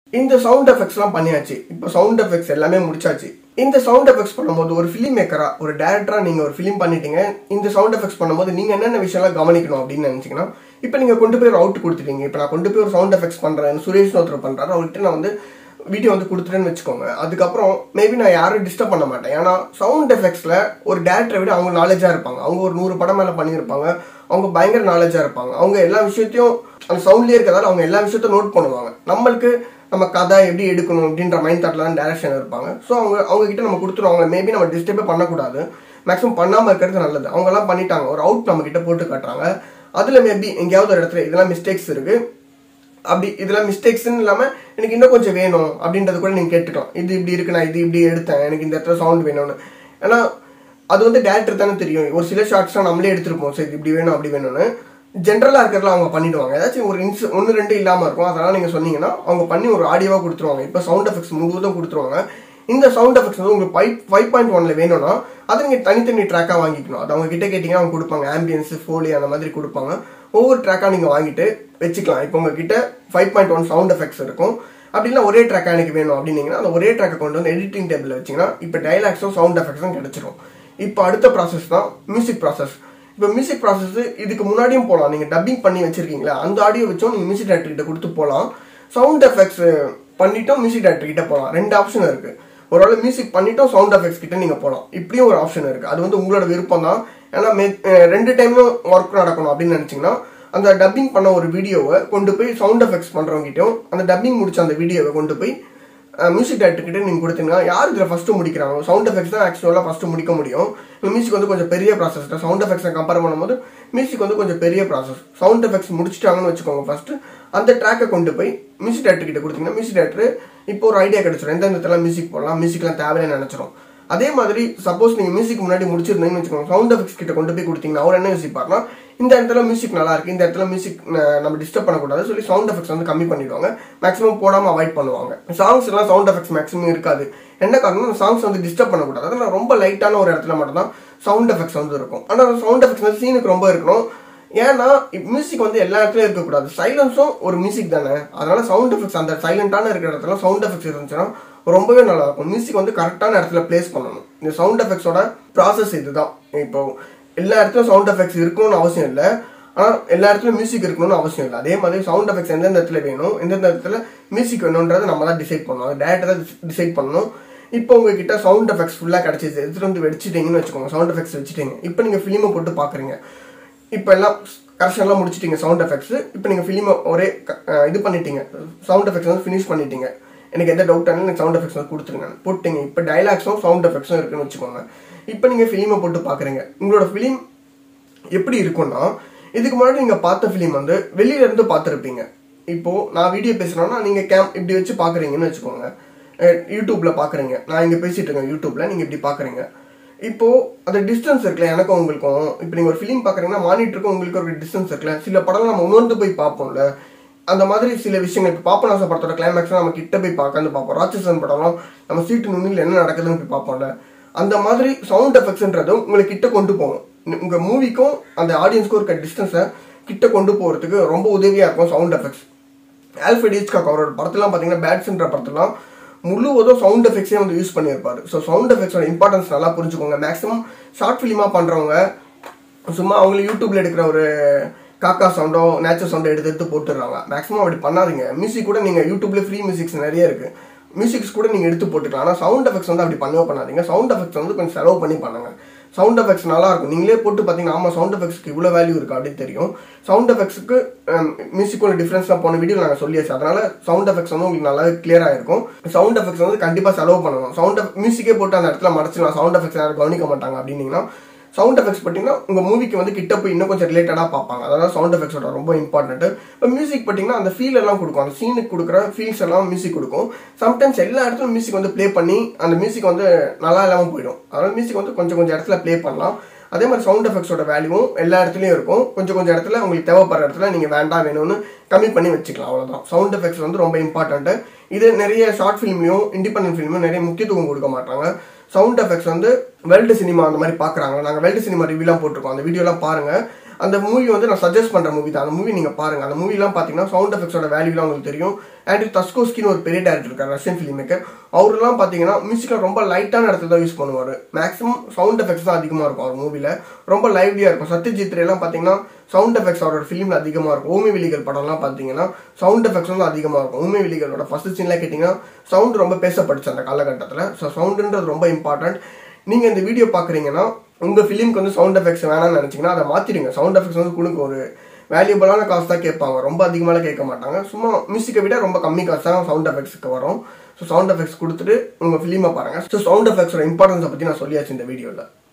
இந்த சவுண்ட் எஃபெக்ட்ஸ்லாம் பண்ணியாச்சு. இப்போ சவுண்ட் எஃபெக்ட்ஸ் எல்லாமே முடிச்சாச்சு. இந்த சவுண்ட் எஃபெக்ட்ஸ் பண்ணும்போது ஒரு ஃபிலிம் மேக்கரா, ஒரு டேரக்டரா நீங்க ஒரு ஃபிலிம் பண்ணிட்டீங்க. இந்த சவுண்ட் எஃபெக்ட்ஸ் பண்ணும்போது நீங்க என்னென்ன விஷயம்லாம் கவனிக்கணும் அப்படின்னு நினைச்சீங்கன்னா, இப்போ நீங்க கொண்டு போய் ஒரு அவுட் கொடுத்துட்டீங்க. இப்போ நான் கொண்டு போய் ஒரு சவுண்ட் எஃபெக்ட்ஸ் பண்றேன், சுரேஷ் ஒருத்தர் பண்றாரு, அவர்கிட்ட நான் வந்து வீடியோ வந்து கொடுத்துட்டேன்னு வச்சுக்கோங்க. அதுக்கப்புறம் மேபி நான் யாரும் டிஸ்டர்ப் பண்ண மாட்டேன். ஏன்னா சவுண்ட் எஃபெக்ட்ஸ்ல ஒரு டேரக்டரை விட அவங்க நாலேஜா இருப்பாங்க. அவங்க ஒரு 100 படம் மேல பண்ணியிருப்பாங்க. அவங்க பயங்கர நாலேஜா இருப்பாங்க. அவங்க எல்லா விஷயத்தையும் அந்த சவுண்ட்லயே இருக்கிறதால அவங்க எல்லா விஷயத்தையும் நோட் பண்ணுவாங்க. நம்மளுக்கு நம்ம கதை எப்படி எடுக்கணும் அப்படின்ற மைண்ட் தாட்ல தான் டேரக்ஷன் இருப்பாங்க. ஸோ அவங்க கிட்ட நம்ம கொடுத்துருவோம். அவங்களை மேபி நம்ம டிஸ்டர்பே பண்ணக்கூடாது, மேக்ஸிமம் பண்ணாமல் இருக்கிறது நல்லது. அவங்க எல்லாம் பண்ணிட்டாங்க, ஒரு அவுட் நம்ம கிட்ட போட்டு காட்டுறாங்க. அதுல மேபி எங்கேயாவது ஒரு இடத்துல இதெல்லாம் மிஸ்டேக்ஸ் இருக்கு, அப்படி இதெல்லாம் மிஸ்டேக்ஸ்ன்னு இல்லாமல் எனக்கு இன்னும் கொஞ்சம் வேணும் அப்படின்றது கூட நீங்கள் கேட்டுக்கலாம். இது இப்படி இருக்கு, நான் இது இப்படி எடுத்தேன், எனக்கு இந்த இடத்துல சவுண்ட் வேணும்னு. ஏன்னா அது வந்து டேரக்டர் தானே தெரியும். ஒரு சில ஷார்ட்ஸ்லாம் நம்மளே எடுத்துருப்போம், சரி இப்படி வேணும் அப்படி வேணும்னு. ஜென்ரலாக இருக்கிறதுல அவங்க பண்ணிடுவாங்க. ஏதாச்சும் ஒரு 1-2 இல்லாமல் இருக்கும். அதெல்லாம் நீங்கள் சொன்னீங்கன்னா அவங்க பண்ணி ஒரு ஆடியோவாக கொடுத்துருவாங்க. இப்போ சவுண்ட் எஃபெக்ட்ஸ் முழுவதும் கொடுத்துருவாங்க. இந்த சவுண்ட் எஃபெக்ட்ஸ் வந்து உங்களுக்கு 5.1 வேணும்னா அதை நீங்கள் தனித்தனி ட்ராக்காக வாங்கிக்கணும். அது அவங்க கிட்ட கேட்டிங்கன்னா அவங்க கொடுப்பாங்க. ஆம்பியன்ஸ், ஃபோலி அந்த மாதிரி கொடுப்பாங்க. ஒவ்வொரு ட்ராக்காக நீங்கள் வாங்கிட்டு வச்சுக்கலாம். இப்போ உங்ககிட்ட 5.1 சவுண்ட் எஃபெக்ட்ஸ் இருக்கும். அப்படின்னா ஒரே ட்ராக்காக எனக்கு வேணும் அப்படின்னீங்கன்னா அந்த ஒரே ட்ராக்கை கொண்டு வந்து எடிட்டிங் டேபிள் வச்சிங்கன்னா இப்போ டைலாக்ஸும் சவுண்ட் எஃபெக்ட்ஸும் கிடைச்சிரும். இப்போ அடுத்த ப்ராசஸ் தான் மியூசிக் ப்ராசஸ். இப்போ மியூசிக் ப்ராசஸ் இதுக்கு முன்னாடியும் போகலாம். நீங்கள் டப்பிங் பண்ணி வச்சிருக்கீங்களா, அந்த ஆடியோ வச்சும் நீங்கள் மியூசிக் டைரக்டர் கிட்ட கொடுத்து போகலாம். சவுண்ட் எஃபெக்ட்ஸ் பண்ணிட்டோம் மியூசிக் டைரக்டர் கிட்ட போகலாம். 2 ஆப்ஷன் இருக்கு. ஒருவேளை மியூசிக் பண்ணிட்டோம் சவுண்ட் எஃபெக்ட்ஸ் கிட்ட நீங்கள் போகலாம். இப்படியும் ஒரு ஆப்ஷன் இருக்கு. அது வந்து உங்களோட விருப்பம் தான். ஏன்னா 2 டைம்லும் ஒர்க் நடக்கணும் அப்படின்னு நினைச்சீங்கன்னா அந்த டப்பிங் பண்ண ஒரு வீடியோவை கொண்டு போய் சவுண்ட் எஃபெக்ட்ஸ் பண்றவங்கிட்டையும் அந்த டப்பிங் முடிச்ச அந்த வீடியோவை கொண்டு போய் மியூசிக் டைரக்டர் கிட்ட நீங்க கொடுத்தீங்கன்னா யார் இதில் ஃபர்ஸ்ட் முடிக்கிறாங்க, சவுண்ட் எஃபெக்ட்ஸ் தான் ஆக்சுவலாக ஃபர்ஸ்ட் முடிக்க முடியும். மியூசிக் வந்து கொஞ்சம் பெரிய ப்ராசஸ். சவுண்ட் எஃபெக்ட்ஸை கம்பேர் பண்ணும்போது மியூசிக் வந்து கொஞ்சம் பெரிய ப்ராசஸ். சவுண்ட் எஃபெக்ட்ஸ் முடிச்சிட்டாங்கன்னு வச்சுக்கோங்க. ஃபர்ஸ்ட் அந்த ட்ராக்கை கொண்டு போய் மியூசிக் டைரக்டர் கிட்ட கொடுத்தீங்கன்னா மியூசிக் டைரக்டர் இப்போ ஒரு ஐடியா கிடைச்சிடும். எந்த இடத்துல மியூசிக் போடலாம், மியூசிக்லாம் தேவைன்னு நினைச்சிடும். அதே மாதிரி சப்போஸ் நீங்க மியூசிக் முன்னாடி முடிச்சிருந்தீங்கன்னு வச்சுக்கோங்க, சவுண்ட் எஃபெக்ட்ஸ் கிட்ட கொண்டு போய் கொடுத்தீங்கன்னா அவர் என்ன யோசிப்பாருன்னா, இந்த இடத்துல மியூசிக் நல்லா இருக்கு, இந்த இடத்துல மியூசிக் நம்ம டிஸ்டர்ப் பண்ணக்கூடாது சொல்லி சவுண்ட் எஃபெக்ட்ஸ் வந்து கம்மி பண்ணிடுவாங்க. மேக்ஸிமம் போடாம அவாய்ட் பண்ணுவாங்க. சாங்ஸ் எல்லாம் சவுண்ட் எஃபெக்ட்ஸ் மேக்ஸிமம் இருக்காது. என்ன காரணம், சாங்ஸ் வந்து டிஸ்டர்ப் பண்ணக்கூடாது. அதனால ரொம்ப லைட்டான ஒரு இடத்துல மட்டும் தான் சவுண்ட் எஃபெக்ட்ஸ் வந்து இருக்கும். ஆனால் சவுண்ட் எஃபெக்ட்ஸ் வந்து சீனுக்கு ரொம்ப இருக்கணும். ஏன்னா மியூசிக் வந்து எல்லா இடத்துலயும் இருக்கக்கூடாது. சைலன்ஸும் ஒரு மியூசிக் தானே. அதனால சவுண்ட் எஃபெக்ட்ஸ் அந்த சைலண்டான இருக்கிற இடத்துல சவுண்ட் எஃபெக்ட்ஸ் இருந்துச்சுன்னா ரொம்பவே நல்லா இருக்கும். மியூசிக் வந்து கரெக்டான இடத்துல பிளேஸ் பண்ணணும். இந்த சவுண்ட் எஃபெக்ட்ஸோட ப்ராசஸ் இதுதான். இப்போ எல்லா இடத்துலயும் சவுண்ட் எஃபெக்ட்ஸ் இருக்கணும்னு அவசியம் இல்லை, ஆனால் எல்லா இடத்துலயும் மியூசிக் இருக்கணும்னு அவசியம் இல்லை. அதே மாதிரி சவுண்ட் எஃபெக்ட்ஸ் எந்தெந்த இடத்துல வேணும், எந்தெந்த இடத்துல மியூசிக் வேணும்ன்றதை நம்ம தான் டிசைட் பண்ணணும். அது டேரக்டர் தான் டிசைட் பண்ணணும். இப்போ உங்ககிட்ட சவுண்ட் எஃபெக்ட்ஸ் ஃபுல்லாக கிடைச்சிச்சு, எடுத்துட்டு வந்து வச்சுட்டீங்கன்னு வச்சுக்கோங்க. சவுண்ட் எஃபெக்ட்ஸ் வச்சுட்டீங்க. இப்போ நீங்கள் ஃபிலிமை போட்டு பார்க்குறீங்க. இப்போ எல்லாம் கரெக்ஷன்லாம் முடிச்சிட்டீங்க சவுண்ட் எஃபெக்ட்ஸ். இப்போ நீங்கள் ஃபிலிமை ஒரே இது பண்ணிட்டீங்க, சவுண்ட் எஃபெக்ட்ஸ் வந்து ஃபினிஷ் பண்ணிட்டீங்க. எனக்கு எந்த டவுட் ஆனாலும் எனக்கு சவுண்ட் எஃபெக்ட்ஸ் வந்து கொடுத்துருங்க போட்டிங்க. இப்போ டைலாக்ஸும் சவுண்ட் எஃபெக்ட்ஸும் இருக்குன்னு வச்சுக்கோங்க. இப்போ நீங்கள் ஃபிலிமை போட்டு பார்க்குறீங்க. உங்களோட ஃபிலிம் எப்படி இருக்குன்னா, இதுக்கு முன்னாடி நீங்கள் பார்த்த ஃபிலிம் வந்து வெளியில இருந்து பார்த்துருப்பீங்க. இப்போ நான் வீடியோ பேசுகிறேன்னா நீங்கள் இப்படி வச்சு பார்க்குறீங்கன்னு வச்சுக்கோங்க. யூடியூப்ல பார்க்குறீங்க, நான் இங்கே பேசிட்டு இருக்கேன் யூடியூப்ல, நீங்கள் இப்படி பார்க்குறீங்க. இப்போ அந்த டிஸ்டன்ஸ் இருக்குல்ல எனக்கும் உங்களுக்கும். இப்போ நீங்கள் ஒரு ஃபிலிம் பார்க்குறீங்கன்னா மானிட்டருக்கும் உங்களுக்கு ஒரு டிஸ்டன்ஸ் இருக்குல்ல. சில படம் நம்ம உணர்ந்து போய் பார்ப்போம்ல, அந்த மாதிரி சில விஷயங்கள். இப்போ பாப்பநாச படத்தோட கிளைமேக்ஸ்லாம் நம்ம கிட்ட போய் பார்க்கறது பார்ப்போம். ராட்சசன் படம்லாம் நம்ம சீட்டு நுண்ணில் என்ன நடக்குதுன்னு போய் பார்ப்போம்ல. அந்த மாதிரி சவுண்ட் எஃபெக்ட்ஸ்ன்றதும் உங்களை கிட்ட கொண்டு போகும். உங்க மூவிக்கும் அந்த ஆடியன்ஸ்க்கும் இருக்க டிஸ்டன்ஸை கிட்ட கொண்டு போகிறதுக்கு ரொம்ப உதவியாக இருக்கும் சவுண்ட் எஃபெக்ட்ஸ். 𝐓𝐡𝐢𝐬𝐿 அவரோட படத்தெல்லாம் பார்த்தீங்கன்னா பேட்ஸ்ன்ற படத்தெல்லாம் முழுவதும் சவுண்ட் எஃபெக்ட்ஸே வந்து யூஸ் பண்ணியிருப்பாரு. ஸோ சவுண்ட் எஃபெக்ட்ஸோட இம்பார்ட்டன்ஸ் நல்லா புரிஞ்சுக்கோங்க. மேக்ஸிமம் ஷார்ட் ஃபிலிமாக பண்ணுறவங்க சும்மா அவங்களுக்கு யூடியூப்ல எடுக்கிற ஒரு காக்கா சவுண்டோ நேச்சுரல் சவுண்டோ எடுத்து போட்டுடுறாங்க. மேக்ஸிமம் அப்படி பண்ணாதீங்க. மியூசிக் கூட நீங்கள் யூடியூப்ல ஃப்ரீ மியூசிக்ஸ் நிறைய இருக்கு, மியூசிக்ஸ் கூட நீங்கள் எடுத்து போட்டுக்கலாம். ஆனால் சவுண்ட் எஃபெக்ட்ஸ் வந்து அப்படி பண்ணவே பண்ணாதீங்க. சவுண்ட் எஃபெக்ட்ஸ் வந்து கொஞ்சம் செலவு பண்ணி பண்ணுங்க. சவுண்ட் எஃபெக்ட்ஸ் நல்லா இருக்கும். நீங்களே போட்டு பார்த்தீங்கன்னா ஆமாம் சவுண்ட் எஃபெக்ட்ஸ்க்கு இவ்வளோ வேல்யூ இருக்கு அப்படின்னு தெரியும். சவுண்ட் எஃபெக்ட்ஸ்க்கு மியூசிக்கோட டிஃபரன்ஸ்லாம் போன வீடியோ நாங்கள் சொல்லியாச்சு. அதனால சவுண்ட் எஃபெக்ட்ஸ் வந்து உங்களுக்கு நல்லா கிளியராக இருக்கும். சவுண்ட் எஃபெக்ட்ஸ் வந்து கண்டிப்பாக செலவு பண்ணணும். மியூசிக்கே போட்டு அந்த இடத்துல மறைச்சிடலாம், சவுண்ட் எஃபெக்ட்ஸ் யாரும் கவனிக்க மாட்டாங்க அப்படின்னீங்கன்னா சவுண்ட் எஃபெக்ட்ஸ் பார்த்தீங்கன்னா உங்கள் மூவிக்கு வந்து கிட்ட போய் இன்னும் கொஞ்சம் ரிலேட்டடாக பார்ப்பாங்க. அதாவது சவுண்ட் எஃபெக்ட்ஸோட ரொம்ப இம்பார்ட்டன்ட். இப்போ மியூசிக் பார்த்தீங்கன்னா அந்த ஃபீல் எல்லாம் கொடுக்கும், அந்த சீனுக்கு கொடுக்குற ஃபீல்ஸ் எல்லாம் மியூசிக் கொடுக்கும். சம்டைம்ஸ் எல்லா இடத்துலையும் மியூசிக் வந்து ப்ளே பண்ணி அந்த மியூசிக் வந்து நல்லா இல்லாமல் போயிடும். அதனால மியூசிக் வந்து கொஞ்சம் கொஞ்சம் இடத்துல ப்ளே பண்ணலாம். அதே மாதிரி சவுண்ட் எஃபெக்ட்ஸோட வேல்யூவும் எல்லா இடத்துலையும் இருக்கும். கொஞ்சம் கொஞ்சம் இடத்துல உங்களுக்கு தேவைப்படுற இடத்துல நீங்கள் வேண்டாம் வேணும்னு கம்மி பண்ணி வச்சுக்கலாம். அவ்வளோதான். சவுண்ட் எஃபெக்ட்ஸ் வந்து ரொம்ப இம்பார்ட்டன்ட். இது நிறைய ஷார்ட் ஃபிலிம்லையும் இண்டிபெண்டன்ட் ஃபிலிமும் நிறைய முக்கியத்துவம் கொடுக்க மாட்டாங்க. சவுண்ட் எஃபெக்ட்ஸ் வந்து வேர்ல்டு சினிமா அந்த மாதிரி பார்க்குறாங்க. நாங்கள் வேர்ல்டு சினிமா ரிவ்யூலாம் போட்டிருக்கோம், அந்த வீடியோலாம் பாருங்கள். அந்த மூவி வந்து நான் சஜஸ்ட் பண்ணுற மூவி தான். அந்த மூவி நீங்கள் பாருங்கள். அந்த மூவிலாம் பார்த்தீங்கன்னா சவுண்ட் எஃபெக்ட்ஸோட வேல்யூலாம் உங்களுக்கு தெரியும். ஆண்ட்ரூ தஸ்கோஸ்கின்னு ஒரு பெரிய டேரக்டர் இருக்கார், ரஷ்யன் ஃபிலிம் மேக்கர். அவரெல்லாம் பார்த்தீங்கன்னா மியூசிக்கில் ரொம்ப லைட்டான இடத்துல தான் யூஸ் பண்ணுவார். மேக்ஸிமம் சவுண்ட் எஃபெக்ட்ஸ் தான் அதிகமாக இருக்கும் அவர் மூவியில். ரொம்ப லைவ்லியாக இருக்கும். சத்யஜித் ரேலாம் பார்த்தீங்கன்னா சவுண்ட் எஃபெக்ட்ஸ் அவரோட ஃபிலிமில் அதிகமாக இருக்கும். ஊமை விழிகள் படம்லாம் பார்த்தீங்கன்னா சவுண்ட் எஃபெக்ட்ஸ் வந்து அதிகமாக இருக்கும். ஊமை விழிகளோட ஃபர்ஸ்ட் சீன்லாம் கேட்டிங்கன்னா சவுண்ட் ரொம்ப பேசப்பட்டுச்சு அந்த காலகட்டத்தில். ஸோ சவுண்டுன்றது ரொம்ப இம்பார்ட்டன்ட். நீங்கள் இந்த வீடியோ பார்க்குறீங்கன்னா உங்கள் ஃபிலிம்க்கு வந்து சவுண்ட் எஃபெக்ட்ஸ் வேணாம்னு நினச்சிங்கன்னா அதை மாற்றிடுங்க. சவுண்ட் எஃபெக்ட்ஸ் வந்து கொடுங்க, ஒரு வேல்யூபிளான காசு தான் கேட்பாங்க, ரொம்ப அதிகமாக கேட்க மாட்டாங்க. சும்மா மியூசிக்கை விட ரொம்ப கம்மி காசு தான் சவுண்ட் எஃபெக்ட்ஸ்க்கு வரும். ஸோ சவுண்ட் எஃபெக்ட்ஸ் கொடுத்துட்டு உங்கள் ஃபிலிமை பாருங்கள். ஸோ சவுண்ட் எஃபெக்ட்ஸோட இம்பார்ட்டன்ஸை பற்றி நான் சொல்லியாச்சு இந்த வீடியோவில்.